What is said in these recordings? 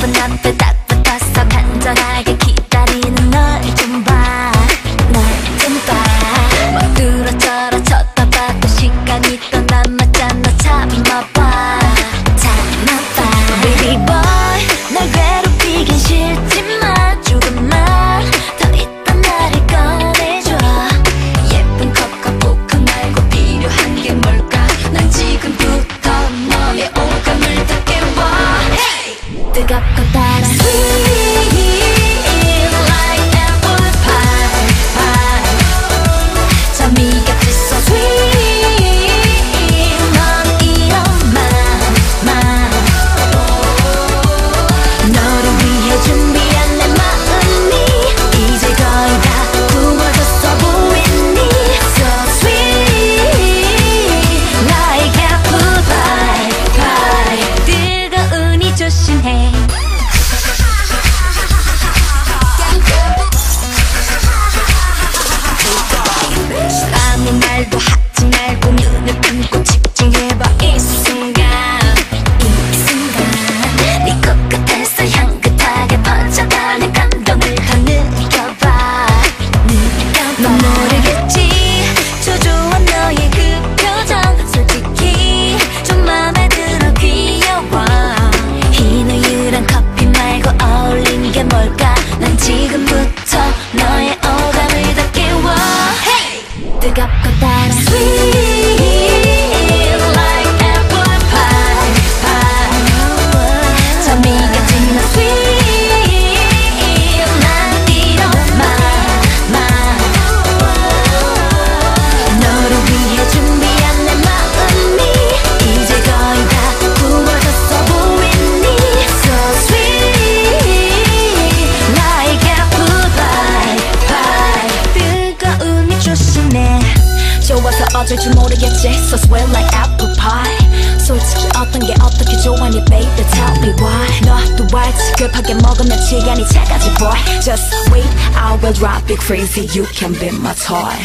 예쁜 앞에 딱 붙어서 간절하게 기다리는 널 좀 봐, 널 좀 봐. 막 들어져라 쳐다봐도 시간이 또 남았잖아. 참아봐, 참아봐. Baby boy, 널 괴롭히긴 싫지만 조금만 더 있던 나를 꺼내줘. 예쁜 컵과 포크 말고 필요한 게 뭘까? 난 지금부터 너의 오감을 다 깨워. Hey! 뜨겁고 달아 Sweet like apple pie, pie. 잠이 곁이 so sweet. 넌 이런 맘 너를 위해 준비한 내 마음이 이제 거의 다 구워졌어 보이니. So sweet like apple pie, pie. 뜨거우니 조심해. 아무 말도 하지 말고 눈을 감고 집중해봐. 이 순간, 이 순간 네 코끝에서 향긋하게 퍼져가는 감동을 더 느껴봐, 느껴봐. 넌 모르겠지 초조한 너의 그 표정 솔직히 좀 맘에 들어 귀여워. 흰 우유랑 커피 말고 어울린 게 뭘까? 난 지금부터 너의 오감을 다 깨워. 뜨겁고 달아 Sweet like apple pie, pie. 잠이 gat진 나 sweet. 난 이런 맘 너를 위해 준비한 내 마음이 이제 거의 다 구워졌어 보이니. So sweet like apple pie, pie. 뜨거움이 조심해. 좋아서 어쩔 줄 모르겠지. So sweet like apple pie. 솔직히 어떤 게 어떻게 좋아하니 baby tell me why. 너도 알지 급하게 먹으면 시간이 차가지 boy. Just wait I will drive you crazy. You can be my toy.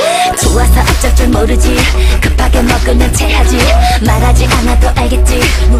좋아서 어쩔 줄 모르지 급하게 먹으면 체하지. 말하지 않아도 알겠지.